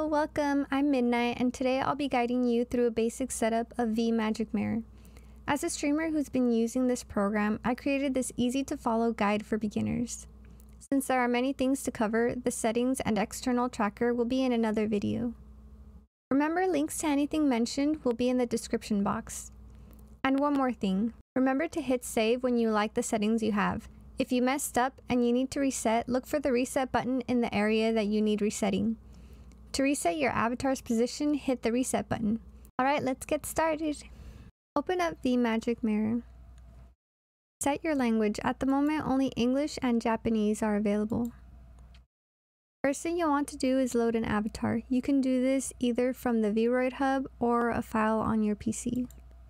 Hello, welcome. I'm Midnight, and today I'll be guiding you through a basic setup of vMagic Mirror. As a streamer who's been using this program, I created this easy-to-follow guide for beginners. Since there are many things to cover, the settings and external tracker will be in another video. Remember, links to anything mentioned will be in the description box. And one more thing, remember to hit save when you like the settings you have. If you messed up and you need to reset, look for the reset button in the area that you need resetting. To reset your avatar's position, hit the reset button. Alright, let's get started. Open up vMagic Mirror. Set your language. At the moment, only English and Japanese are available. First thing you'll want to do is load an avatar. You can do this either from the Vroid Hub or a file on your PC.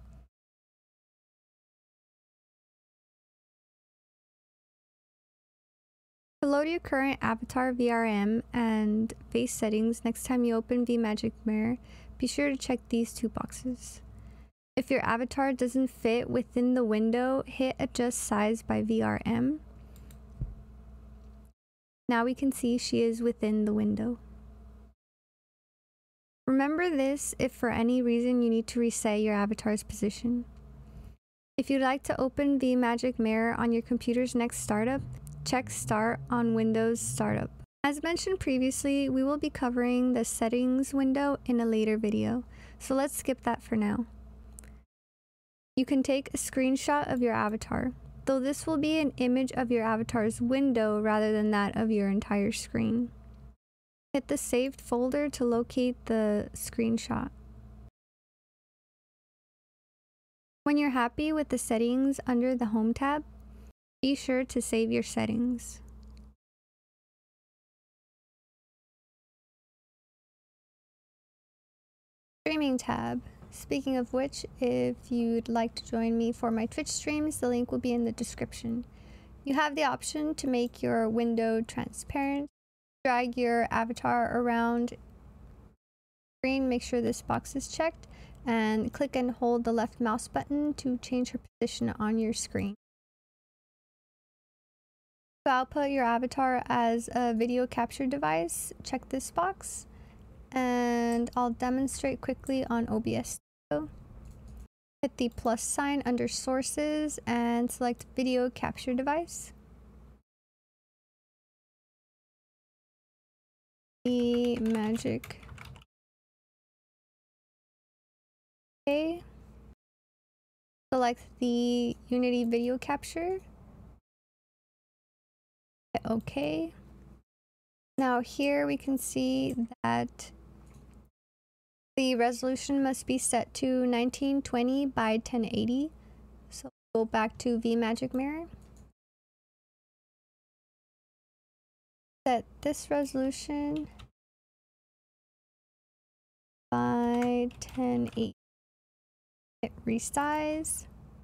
To load your current avatar VRM and face settings next time you open vMagic Mirror, be sure to check these two boxes. If your avatar doesn't fit within the window, hit adjust size by VRM. Now we can see she is within the window. Remember this if for any reason you need to reset your avatar's position. If you'd like to open vMagic Mirror on your computer's next startup, check Start on Windows Startup. As mentioned previously, we will be covering the settings window in a later video, so let's skip that for now. You can take a screenshot of your avatar, though this will be an image of your avatar's window rather than that of your entire screen. Hit the saved folder to locate the screenshot. When you're happy with the settings under the Home tab, be sure to save your settings. Streaming tab. Speaking of which, if you'd like to join me for my Twitch streams, the link will be in the description. You have the option to make your window transparent, drag your avatar around the screen, make sure this box is checked, and click and hold the left mouse button to change her position on your screen. To output your avatar as a video capture device, check this box, and I'll demonstrate quickly on OBS Studio. Hit the plus sign under sources and select video capture device. vMagic. Okay. Select the Unity video capture. Okay. Now here we can see that the resolution must be set to 1920 by 1080. So go back to vMagic Mirror. Set this resolution by 1080. Hit resize.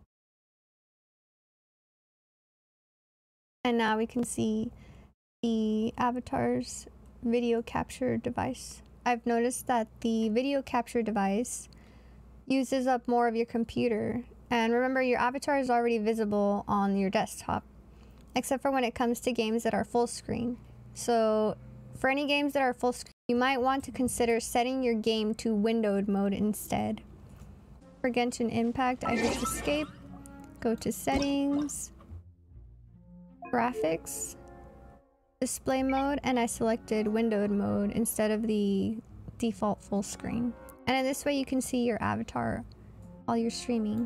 And now we can see the avatar's video capture device. I've noticed that the video capture device uses up more of your computer. And remember, your avatar is already visible on your desktop, except for when it comes to games that are full screen. So for any games that are full screen, you might want to consider setting your game to windowed mode instead. For Genshin Impact, I hit escape, go to settings, graphics, display mode, and I selected windowed mode instead of the default full screen. And in this way you can see your avatar while you're streaming.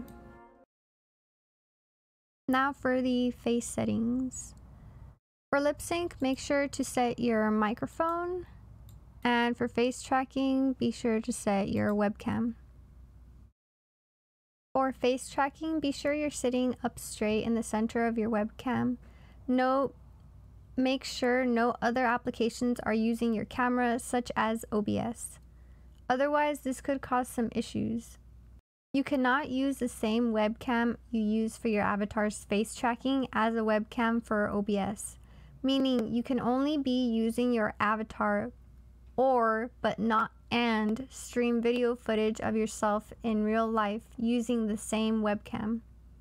Now for the face settings. For lip sync, make sure to set your microphone, and for face tracking, be sure to set your webcam. For face tracking, be sure you're sitting up straight in the center of your webcam. Make sure no other applications are using your camera, such as OBS. Otherwise, this could cause some issues. You cannot use the same webcam you use for your avatar's face tracking as a webcam for OBS, meaning you can only be using your avatar but not and stream video footage of yourself in real life using the same webcam.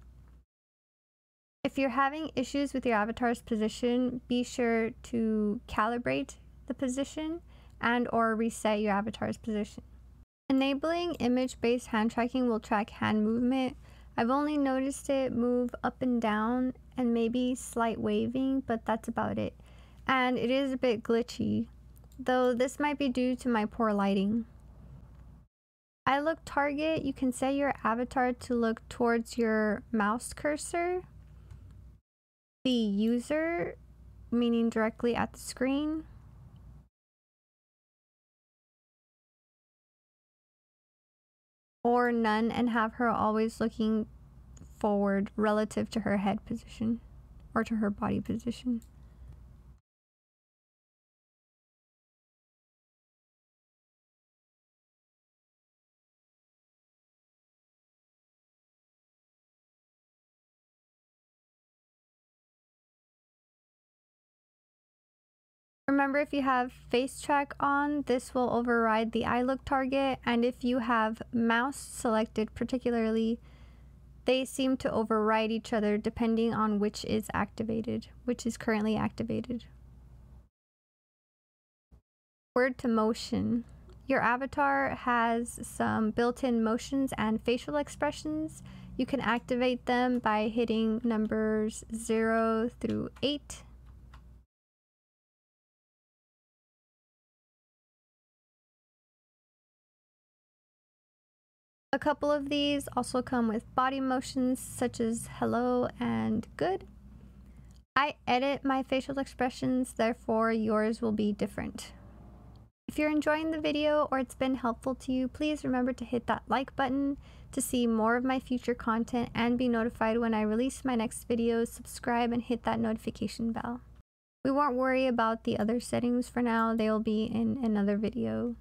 If you're having issues with your avatar's position, be sure to calibrate the position and or reset your avatar's position. Enabling image-based hand tracking will track hand movement. I've only noticed it move up and down and maybe slight waving, but that's about it. And it is a bit glitchy, though this might be due to my poor lighting. I look target, you can set your avatar to look towards your mouse cursor, the user, meaning directly at the screen, or none and have her always looking forward relative to her head position or to her body position. Remember, if you have face track on, this will override the eye look target, and if you have mouse selected particularly, they seem to override each other depending on which is activated, which is currently activated. Word to motion. Your avatar has some built-in motions and facial expressions. You can activate them by hitting numbers 0 through 8. A couple of these also come with body motions such as hello and good. I edit my facial expressions, therefore yours will be different. If you're enjoying the video or it's been helpful to you, please remember to hit that like button to see more of my future content and be notified when I release my next videos. Subscribe and hit that notification bell. We won't worry about the other settings for now, they will be in another video.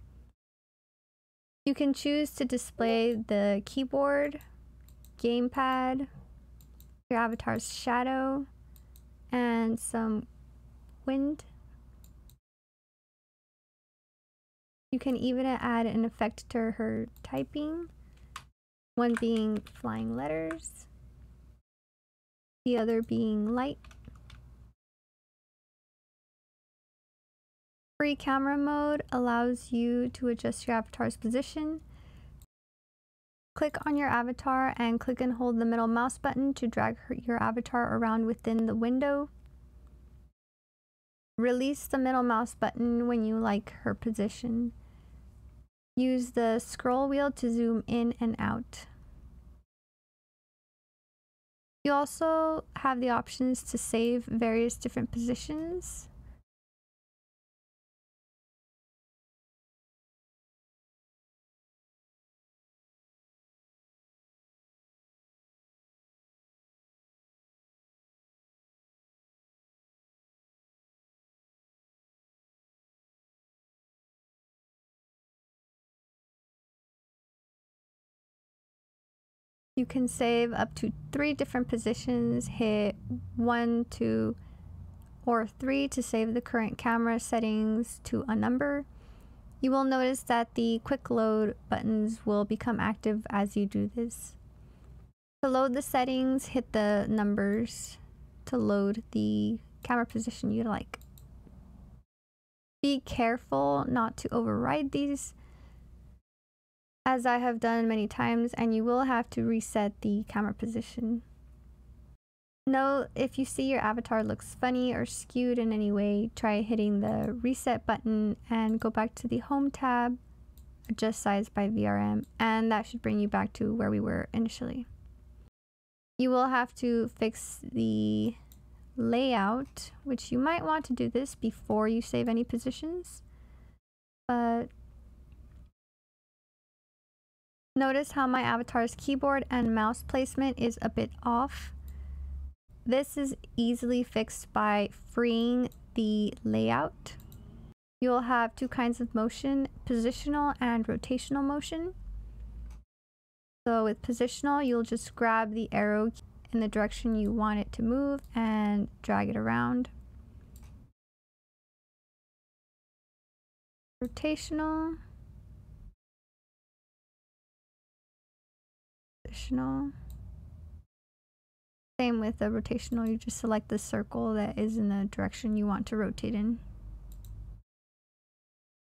You can choose to display the keyboard, gamepad, your avatar's shadow, and some wind. You can even add an effect to her typing, one being flying letters, the other being light. Free camera mode allows you to adjust your avatar's position. Click on your avatar and click and hold the middle mouse button to drag your avatar around within the window. Release the middle mouse button when you like her position. Use the scroll wheel to zoom in and out. You also have the options to save various different positions. You can save up to 3 different positions. Hit 1, 2, or 3 to save the current camera settings to a number. You will notice that the quick load buttons will become active as you do this. To load the settings, hit the numbers to load the camera position you like. Be careful not to override these, as I have done many times, and you will have to reset the camera position. Note, if you see your avatar looks funny or skewed in any way, try hitting the reset button and go back to the home tab, adjust size by VRM, and that should bring you back to where we were initially. You will have to fix the layout, which you might want to do this before you save any positions, but notice how my avatar's keyboard and mouse placement is a bit off. This is easily fixed by freeing the layout. You'll have 2 kinds of motion, positional and rotational motion. So with positional, you'll just grab the arrow in the direction you want it to move and drag it around. Rotational. Positional. Same with the rotational, you just select the circle that is in the direction you want to rotate in.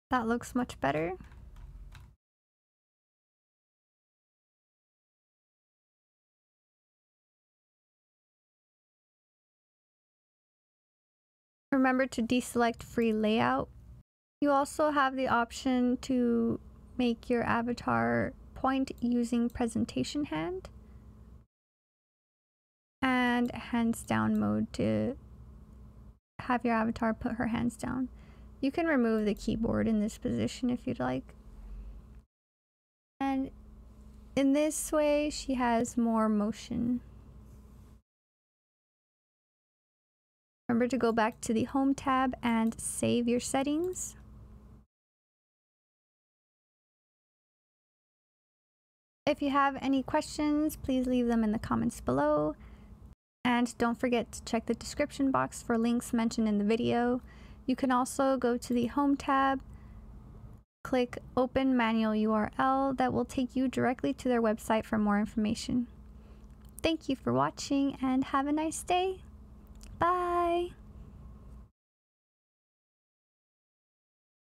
That looks much better. Remember to deselect free layout. You also have the option to make your avatar point using presentation hand and hands down mode to have your avatar put her hands down. You can remove the keyboard in this position if you'd like. And in this way, she has more motion. Remember to go back to the Home tab and save your settings. If you have any questions, please leave them in the comments below. And don't forget to check the description box for links mentioned in the video. You can also go to the Home tab, click Open Manual URL that will take you directly to their website for more information. Thank you for watching and have a nice day. Bye!